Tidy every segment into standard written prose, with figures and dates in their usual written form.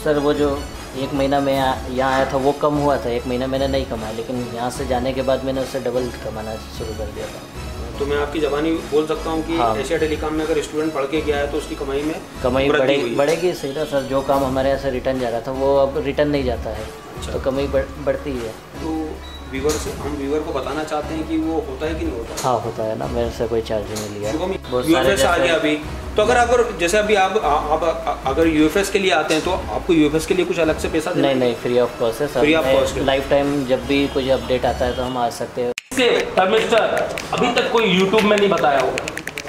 Sir वो जो 1 महीना मैं यहाँ आया था वो कम हुआ था, 1 महीना मैंने नहीं कमाया, लेकिन यहाँ से जाने के बाद मैंने उससे डबल कमाना शुरू कर दिया था। तो मैं आपकी ज़बानी बोल सकता हूँ कि हाँ। एशिया टेलीकॉम में अगर स्टूडेंट पढ़ के गया है तो उसकी कमाई बढ़ेगी। सही था सर, जो काम हमारे यहाँ से रिटर्न जा रहा था वो अब रिटर्न नहीं जाता है। अच्छा। तो कमाई बढ़ती है। तो हम व्यूवर को बताना चाहते हैं कि वो होता है कि नहीं होता? हाँ होता है ना, मेरे से कोई चार्ज नहीं लिया। यूएफएस आ गया अभी, तो अगर जैसे अभी आप अगर यूएफएस के लिए आते हैं तो आपको यूएफएस के लिए कुछ अलग से पैसा देना? नहीं, फ्री ऑफ कॉस्ट है। Free of cost, life time जब भी कुछ अपडेट आता है तो हम आ सकते हैं। मिस्टर अभी तक कोई यूट्यूब में नहीं बताया होगा।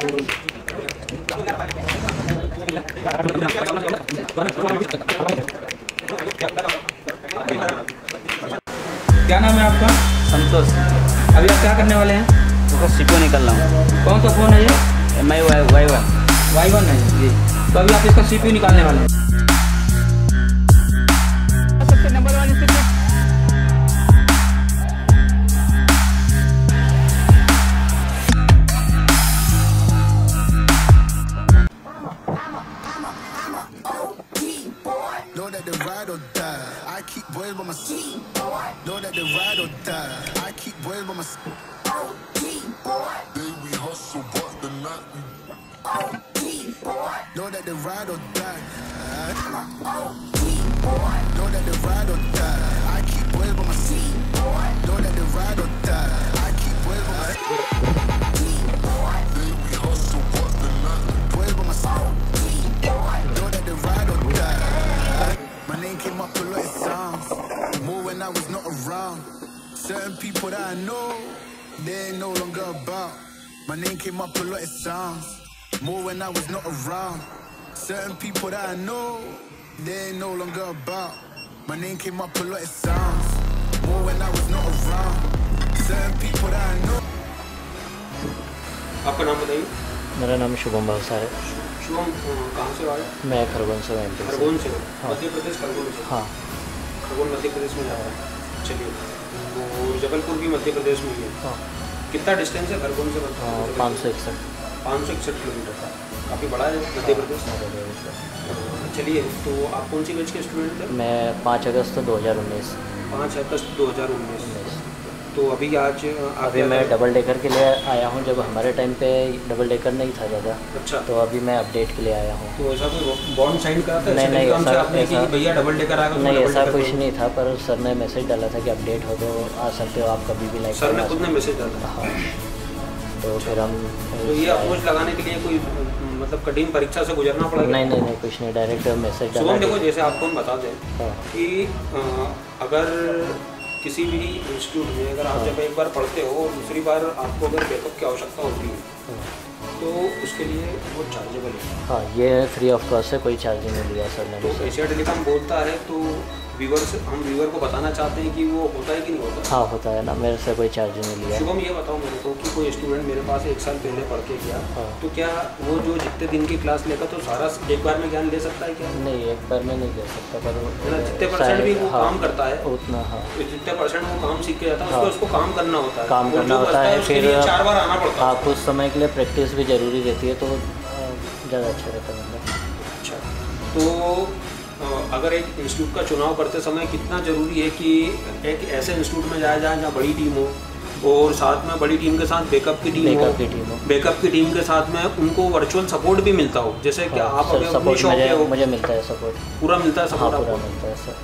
क्या नाम है आपका? संतोष। अभी आप क्या करने वाले हैं? तो सीपो निकल रहा हूँ। कौन सा फ़ोन है ये? MI Y1 है जी। तो अभी आप इसका CPU निकालने वाले हैं। सबसे नंबर 1 स्थिति Certain people that I know, they ain't no longer about. My name came up a lot of sounds, more when I was not around. Certain people that I know, they ain't no longer about. My name came up a lot of sounds, more when I was not around. Certain people that I know. आपका नाम बताइए। मेरा नाम शुभम भावसार है। शुभम कहाँ से आए? मैं खरगोन से। खरगोन से? हाँ। मध्य प्रदेश? खरगोन से? हाँ। खरगोन मध्य प्रदेश में जाता है। चलिए, तो जबलपुर भी मध्य प्रदेश में ही है। हाँ। कितना डिस्टेंस है खरगोन से? 561 किलोमीटर का, काफ़ी बड़ा है मध्य प्रदेश। चलिए, तो आप कौन सी बैच के स्टूडेंट थे? मैं 5 अगस्त 2019। 5 अगस्त 2019। तो अभी मैं डबल डेकर के लिए आया हूँ। जब हमारे टाइम पे डबल डेकर नहीं था ज़्यादा। अच्छा। तो अभी मैं अपडेट के लिए आया हूँ। तो ऐसा कोई बॉन्ड साइन करा था? नहीं, ऐसा भैया डबल डेकर आएगा? नहीं, ऐसा कुछ नहीं था, पर सर ने मैसेज डाला था कि अपडेट हो तो आ सकते हो आप कभी भी। लाइक सर ने खुद ने मैसेज डाला? हाँ। तो फिर हम तो ये अप्रोच लगाने के लिए कोई मतलब कठिन परीक्षा से गुजरना पड़ेगा? नहीं, कुछ नहीं, डायरेक्ट मैसेज डाला। देखो, जैसे आपको हम बता दें कि अगर किसी भी इंस्टीट्यूट में अगर आप जब एक बार पढ़ते हो और दूसरी बार आपको अगर बैकअप की आवश्यकता होती है तो उसके लिए वो चार्जेबल है। हाँ, ये फ्री ऑफ कॉस्ट है, कोई चार्ज नहीं लिया सर ने। तो एशिया टेलीकॉम बोलता है तो हम व्यूवर को बताना चाहते हैं कि वो होता है कि नहीं होता? हाँ होता है ना, मेरे से कोई चार्ज नहीं लिया। शुभम, ये बताओ मेरे को कि कोई स्टूडेंट मेरे पास 1 साल पहले पढ़ के गया, तो क्या वो जो जितने दिन की क्लास लेगा तो सारा एक बार में ज्ञान ले सकता है क्या? नहीं, एक बार में नहीं ले सकता, पर जितने % भी वो काम करता है उतना। हाँ, जितने % वो काम सीख के जाता है उसको काम करना होता है। काम करना होता है, फिर 4 बार आना पड़ता है। हाँ, कुछ समय के लिए प्रैक्टिस भी ज़रूरी रहती है, तो ज़्यादा अच्छा रहता है। मतलब अच्छा, तो अगर एक इंस्टीट्यूट का चुनाव करते समय कितना ज़रूरी है कि एक ऐसे इंस्टीट्यूट में जाया जाए जहाँ बड़ी टीम हो और साथ में बड़ी टीम के साथ बैकअप की टीम हो, बैकअप की टीम के साथ में उनको वर्चुअल सपोर्ट भी मिलता हो, जैसे कि आप अभी अपनी शॉप पे हो? मुझे मिलता है सपोर्ट, पूरा मिलता है सपोर्ट? पूरा मिलता है सर।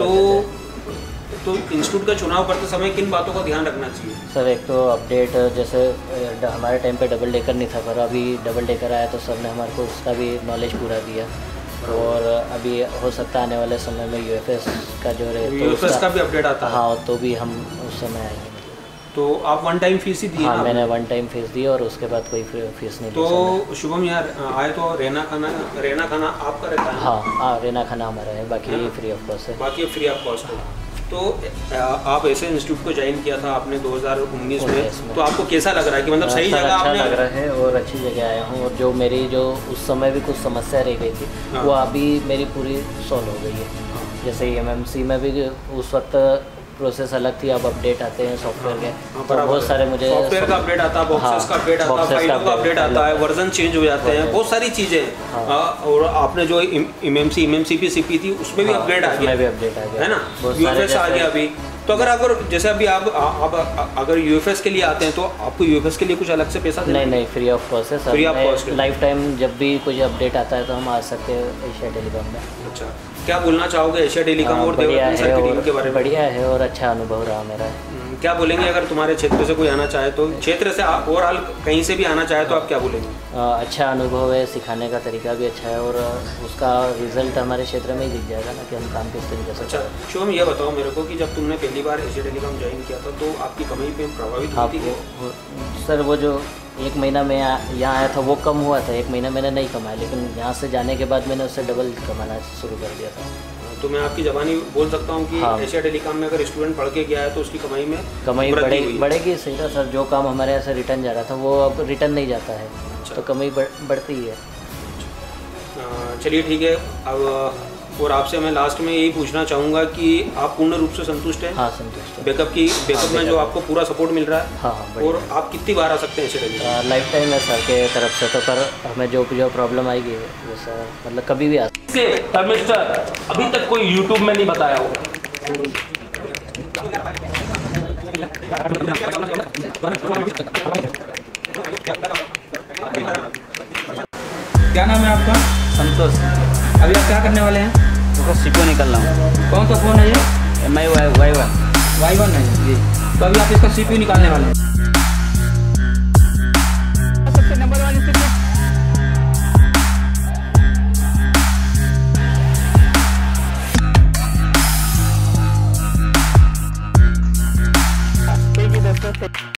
तो इंस्टीट्यूट का चुनाव करते समय किन बातों का ध्यान रखना चाहिए? सर, एक तो अपडेट, जैसे हमारे टाइम पे डबल डेकर नहीं था, पर अभी डबल डेकर आया तो सर ने हमारे को उसका भी नॉलेज पूरा दिया। और अभी हो सकता है आने वाले समय में यूएफएस का जो रहे तो यूएफएस का भी अपडेट आता है। हाँ, तो भी हम उस समय आएंगे। तो आप 1 टाइम फीस ही दी? हाँ, मैंने 1 टाइम फीस दी और उसके बाद कोई फीस नहीं दी। तो शुभम यार आए तो रहना खाना आपका रहता है? हाँ, रहना खाना हमारा है, बाकी फ्री ऑफ कॉस्ट है। बाकी फ्री ऑफ कॉस्ट है। तो आप ऐसे इंस्टीट्यूट को ज्वाइन किया था आपने 2019 में, तो आपको कैसा लग रहा है कि मतलब सही जगह आपने? अच्छा लग रहा है और अच्छी जगह आया हूँ, और जो मेरी जो उस समय भी कुछ समस्या रह गई थी वो अभी मेरी पूरी सॉल्व हो गई है। जैसे MMC में भी उस वक्त प्रोसेस अलग थी, अब अपडेट आते हैं सॉफ्टवेयर के, तो बराबर बहुत सारे मुझे सॉफ्टवेयर का अपडेट आता है, बॉक्सेस का अपडेट आता है, फाइलों का अपडेट आता है, वर्जन चेंज हो जाते हैं, बहुत सारी चीज़ें। और आपने जो एमएमसीपी सीपी थी उसमें भी अपडेट आ गया, है ना, यूएफएस आ गया अभी। तो अगर जैसे अभी आप अगर यूएफएस के लिए आते हैं तो आपको यूएफएस के लिए कुछ अलग से पैसा देना? नहीं, फ्री ऑफ कॉस्ट है, free of cost. Life time जब भी कुछ अपडेट आता है तो हम आ सकते हैं एशिया टेलीकॉम में। अच्छा, क्या बोलना चाहोगे एशिया टेलीकॉम और देवरत्न सर की टीम के बारे में? बढ़िया है और अच्छा अनुभव रहा मेरा। क्या बोलेंगे अगर तुम्हारे क्षेत्र से कोई आना चाहे तो, क्षेत्र से ओवरऑल कहीं से भी आना चाहे तो आप क्या बोलेंगे? अच्छा अनुभव है, सिखाने का तरीका भी अच्छा है और उसका रिजल्ट हमारे क्षेत्र में ही दिख जाएगा ना कि हम काम किस तरीके से। अच्छा शिवम, ये बताओ मेरे को कि जब तुमने पहली बार एशिया टेलीकॉम ज्वाइन किया था तो आपकी कमाई पे प्रभावित हुई थी? सर वो जो 1 महीना मैं यहाँ आया था वो कम हुआ था, 1 महीना मैंने नहीं कमाया, लेकिन यहाँ से जाने के बाद मैंने उससे डबल कमाना शुरू कर दिया था। तो मैं आपकी ज़बानी बोल सकता हूँ कि एशिया टेलीकॉम में अगर स्टूडेंट पढ़ के गया है तो उसकी कमाई बढ़ेगी। सही था सर, जो काम हमारे यहाँ से रिटर्न जा रहा था वो अब रिटर्न नहीं जाता है। अच्छा। तो कमाई बढ़ती ही है। चलिए ठीक है। अब और आपसे मैं लास्ट में यही पूछना चाहूँगा कि आप पूर्ण रूप से संतुष्ट हैं? हाँ, संतुष्ट है। बैकअप में जो आपको पूरा सपोर्ट मिल रहा है? हाँ। और आप कितनी बार आ सकते हैं एशिया टेलीकॉम? लाइफ टाइम है सर के तरफ से, तो पर हमें जो प्रॉब्लम आएगी वो सर मतलब कभी भी आ मिस्टर अभी तक कोई यूट्यूब में नहीं बताया होगा। क्या नाम है आपका? संतोष। अभी आप क्या करने वाले हैं? तो सीपीयू निकल रहा हूँ। कौन सा फ़ोन है ये? MI Y1 Y1 है जी। तो अभी आप इसका CPU निकालने वाले हैं।